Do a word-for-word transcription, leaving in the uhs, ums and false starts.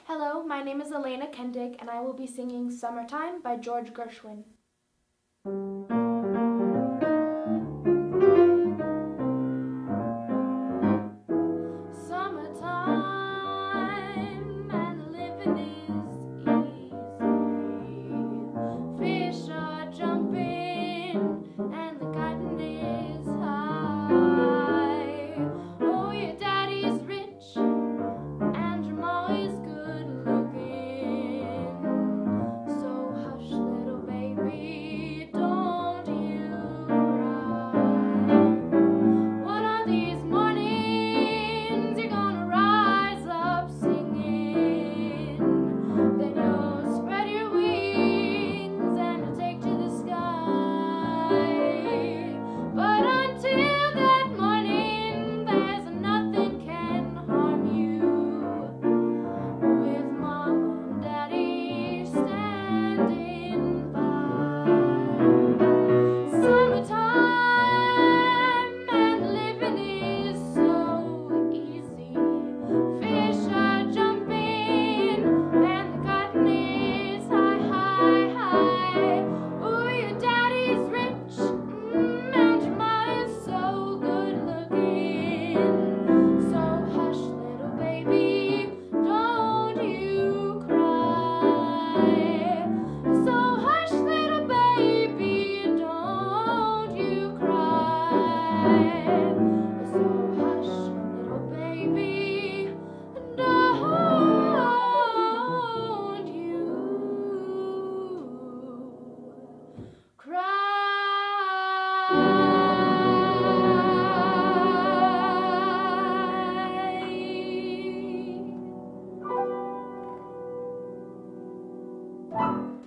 Hello, my name is Elena Kendig, and I will be singing Summertime by George Gershwin. Summertime and the living is easy. Fish are jumping and the cotton is high. Oh, your daddy's rich and your ma is good looking. So hush, little baby, don't you cry. One of these mornings you're gonna rise up singing. Then you'll spread your wings and you'll take to the sky. But until that morning, there's nothing can harm you. With mom and daddy standing by. Summertime and living is so easy. Fish are jumping and the cotton is high, high, high. Ooh, your daddy's rich mm, and your ma is so good looking. So hush, little baby, don't you cry. So hush, little baby, don't you cry. So hush, little baby, don't you cry.